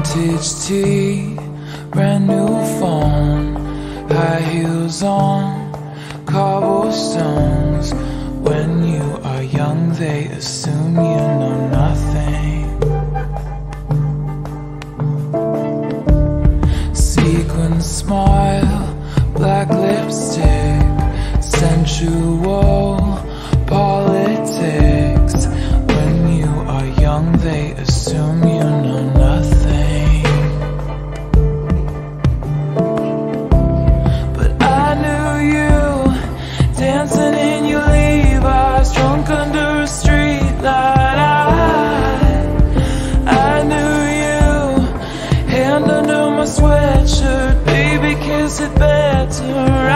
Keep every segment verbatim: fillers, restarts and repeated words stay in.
vintage tea, brand new phone, high heels on cobblestones. When you are young, they assume you know nothing. Sequin smile, black lipstick, sensual politics. When you are young, they assume you know nothing. But I knew you dancing in your Levi's, drunk under a street light. I, I knew you, hand under my sweatshirt, baby, kiss it better.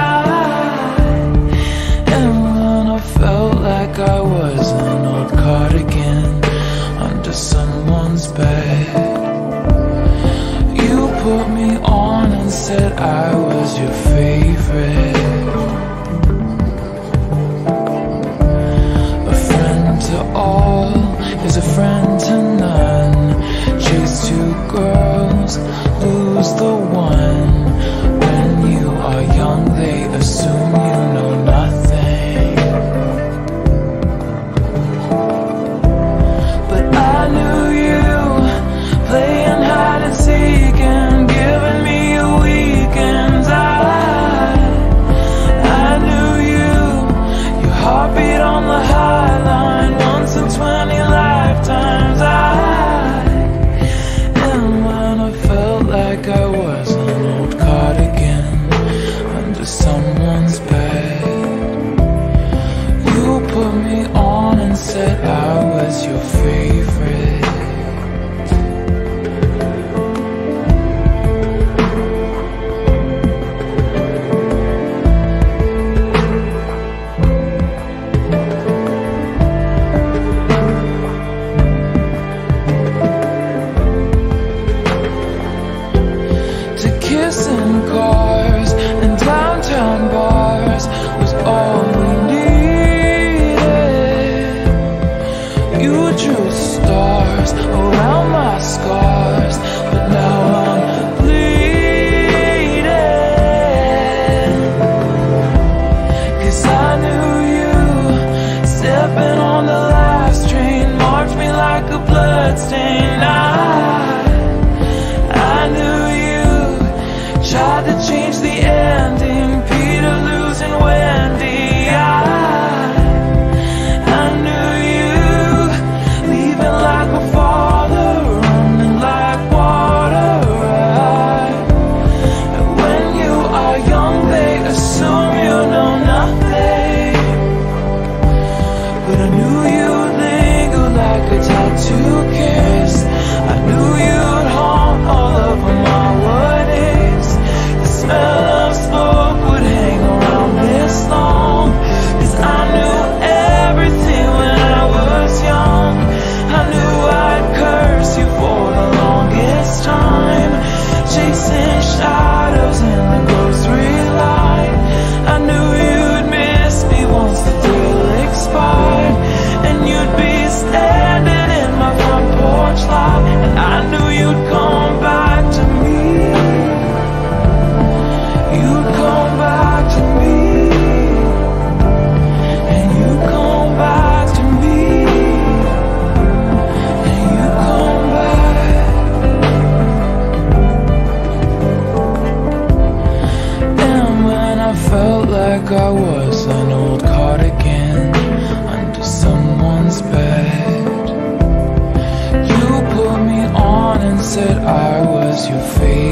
I was an old cardigan under someone's bed. You put me on and said I was your favorite. A friend to all is a friend to none. Chase two girls, lose the one. When you are young, they assume you know nothing. I knew you playing hide and seek and giving me your weekends. I, I knew you, your heartbeat on the high line, once in twenty lifetimes. I, and when I felt like I was an old cardigan under someone's bed, you put me on and said I was your favorite. To kiss in cars and downtown bars was all we needed. You drew stars around my scars, but now I'm bleeding. Cause I knew you stepping on the last train, marked me like a bloodstain. I, I knew you tried to change the ending, Peter losing Wendy. I, I knew you leaving like a father, running like water. And when you are young, they assume you know nothing. But I knew you'd linger like a tattoo kiss. I knew you'd haunt all over my weddings. The smell of smoke would hang around this long. Cause I knew everything when I was young. I knew I'd curse you for the longest time, chasing shadows in the grocery line. I knew you'd miss me once the thrill expired, and you'd be standing in my front porch lot, and I knew you'd come back to me. You'd come back to me, and you come back to me, and you come back. And when I felt like I was an old cardigan under someone's bed, you put me on and said I was your favorite.